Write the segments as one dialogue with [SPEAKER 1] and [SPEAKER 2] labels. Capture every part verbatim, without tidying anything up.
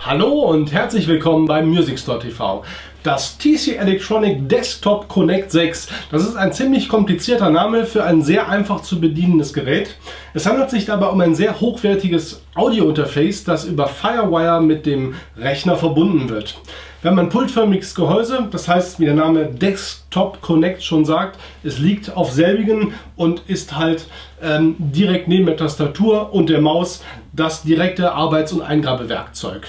[SPEAKER 1] Hallo und herzlich willkommen beim Music Store T V. Das T C Electronic Desktop Connect sechs, das ist ein ziemlich komplizierter Name für ein sehr einfach zu bedienendes Gerät. Es handelt sich dabei um ein sehr hochwertiges Audio-Interface, das über Firewire mit dem Rechner verbunden wird. Wir haben ein pultförmiges Gehäuse, das heißt, wie der Name Desktop Connect schon sagt, es liegt auf selbigen und ist halt ähm, direkt neben der Tastatur und der Maus das direkte Arbeits- und Eingabewerkzeug.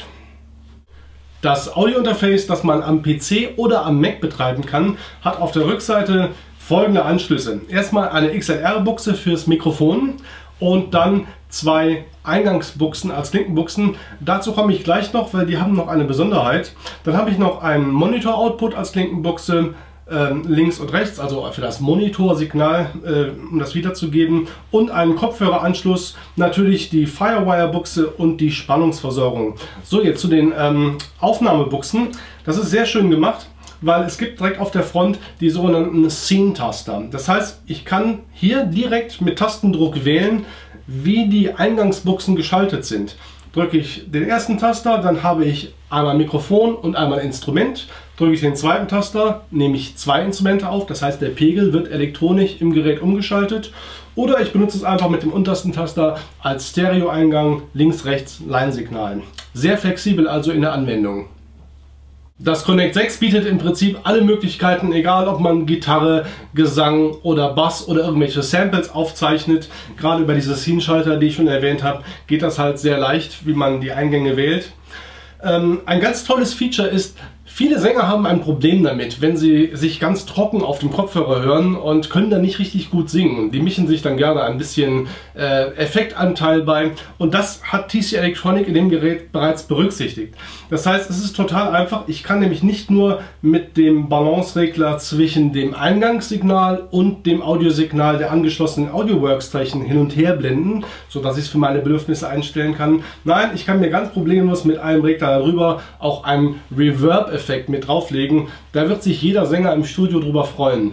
[SPEAKER 1] Das Audio-Interface, das man am P C oder am Mac betreiben kann, hat auf der Rückseite folgende Anschlüsse. Erstmal eine X L R-Buchse fürs Mikrofon und dann zwei Eingangsbuchsen als Klinkenbuchsen. Dazu komme ich gleich noch, weil die haben noch eine Besonderheit. Dann habe ich noch einen Monitor-Output als Klinkenbuchse, ähm, links und rechts, also für das Monitorsignal, äh, um das wiederzugeben, und einen Kopfhöreranschluss, natürlich die Firewire-Buchse und die Spannungsversorgung. So, jetzt zu den ähm, Aufnahmebuchsen. Das ist sehr schön gemacht, weil es gibt direkt auf der Front die sogenannten Scene-Taster. Das heißt, ich kann hier direkt mit Tastendruck wählen, wie die Eingangsbuchsen geschaltet sind. Drücke ich den ersten Taster, dann habe ich einmal Mikrofon und einmal Instrument. Drücke ich den zweiten Taster, nehme ich zwei Instrumente auf, das heißt, der Pegel wird elektronisch im Gerät umgeschaltet. Oder ich benutze es einfach mit dem untersten Taster als Stereo-Eingang, links-rechts Leinsignal. Sehr flexibel also in der Anwendung. Das Connect sechs bietet im Prinzip alle Möglichkeiten, egal ob man Gitarre, Gesang oder Bass oder irgendwelche Samples aufzeichnet. Gerade über diese Scene-Schalter, die ich schon erwähnt habe, geht das halt sehr leicht, wie man die Eingänge wählt. Ähm, ein ganz tolles Feature ist, viele Sänger haben ein Problem damit, wenn sie sich ganz trocken auf dem Kopfhörer hören und können dann nicht richtig gut singen. Die mischen sich dann gerne ein bisschen äh, Effektanteil bei, und das hat T C Electronic in dem Gerät bereits berücksichtigt. Das heißt, es ist total einfach. Ich kann nämlich nicht nur mit dem Balanceregler zwischen dem Eingangssignal und dem Audiosignal der angeschlossenen Audio-Workstation hin und her blenden, sodass ich es für meine Bedürfnisse einstellen kann. Nein, ich kann mir ganz problemlos mit einem Regler darüber auch einen Reverb-Effekt mit drauflegen. Da wird sich jeder Sänger im Studio drüber freuen.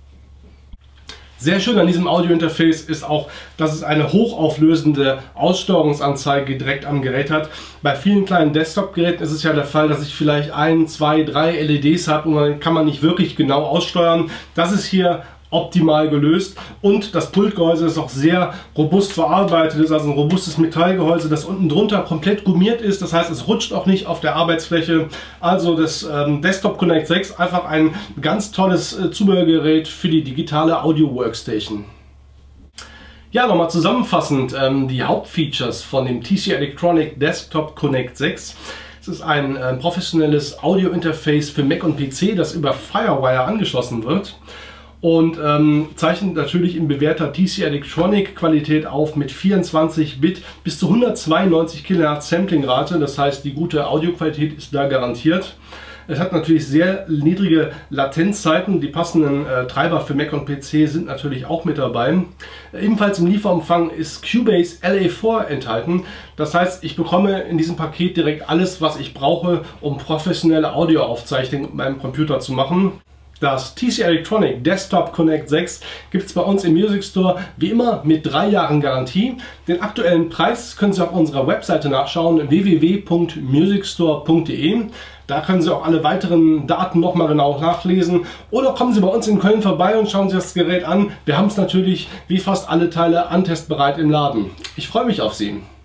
[SPEAKER 1] Sehr schön an diesem Audio-Interface ist auch, dass es eine hochauflösende Aussteuerungsanzeige direkt am Gerät hat. Bei vielen kleinen Desktop-Geräten ist es ja der Fall, dass ich vielleicht ein, zwei, drei L E Ds habe und dann kann man nicht wirklich genau aussteuern. Das ist hier optimal gelöst, und das Pultgehäuse ist auch sehr robust verarbeitet. Es ist also ein robustes Metallgehäuse, das unten drunter komplett gummiert ist. Das heißt, es rutscht auch nicht auf der Arbeitsfläche. Also das ähm, Desktop Connect sechs, einfach ein ganz tolles äh, Zubehörgerät für die digitale Audio Workstation. Ja, nochmal zusammenfassend ähm, die Hauptfeatures von dem T C Electronic Desktop Connect sechs. Es ist ein äh, professionelles Audio-Interface für Mac und P C, das über Firewire angeschlossen wird. Und ähm, zeichnet natürlich in bewährter T C Electronic Qualität auf mit vierundzwanzig Bit bis zu hundertzweiundneunzig Kilohertz Samplingrate. Das heißt, die gute Audioqualität ist da garantiert. Es hat natürlich sehr niedrige Latenzzeiten. Die passenden äh, Treiber für Mac und P C sind natürlich auch mit dabei. Äh, ebenfalls im Lieferumfang ist Cubase L A vier enthalten. Das heißt, ich bekomme in diesem Paket direkt alles, was ich brauche, um professionelle Audioaufzeichnungen mit meinem Computer zu machen. Das T C Electronic Desktop Connect sechs gibt es bei uns im Music Store wie immer mit drei Jahren Garantie. Den aktuellen Preis können Sie auf unserer Webseite nachschauen, w w w punkt musicstore punkt de. Da können Sie auch alle weiteren Daten nochmal genau nachlesen. Oder kommen Sie bei uns in Köln vorbei und schauen sich das Gerät an. Wir haben es natürlich wie fast alle Teile antestbereit im Laden. Ich freue mich auf Sie.